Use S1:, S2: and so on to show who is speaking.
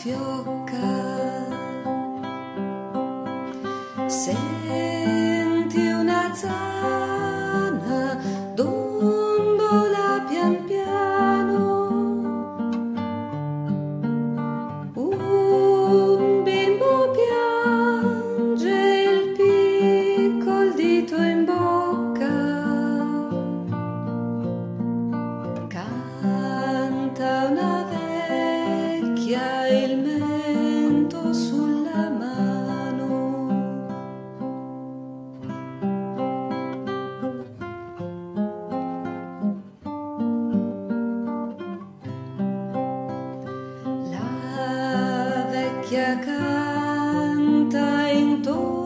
S1: fiocca. Senti una zana dondola pian piano, un bimbo piange il piccol dito in bocca, canta una vecchia il mento sulla mano. La vecchia canta intorno